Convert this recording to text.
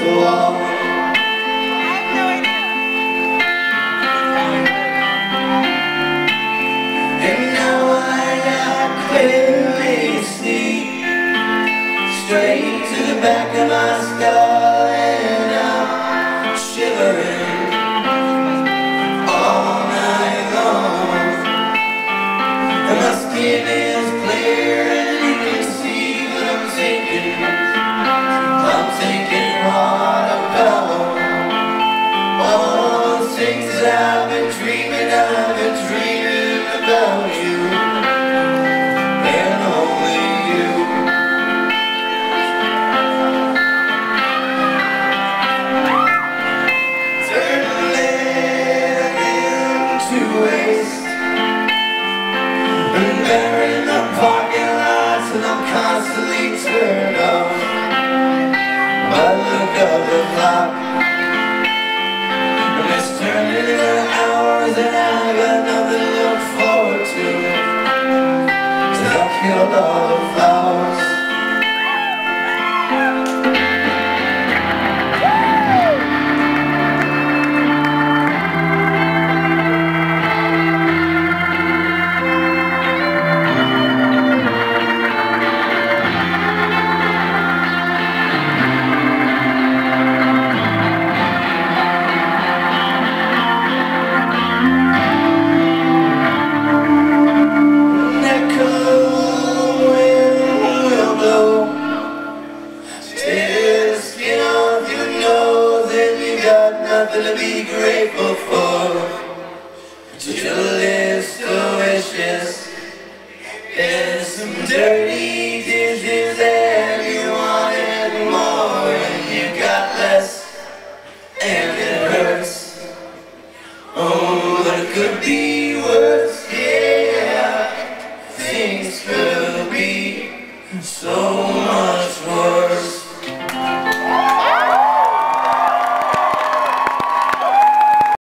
the wall. And now I clearly see straight to the back of my skull, and I'm shivering all night long. And my skin is clear and you can see what I'm thinking. I'm thinking what about all the things I've been dreaming about you, and only you. Turn lead into waste and burying the parking lots, and I'm constantly turned off by the look of the clock. And it's turning into hours and I got nothing to look forward to, 'cause I killed all the flowers. Nothing to be grateful for. Your list of wishes is some dirty dishes, and you wanted more and you got less, and it hurts. Oh, but it could be worse. Yeah, things could be so much worse.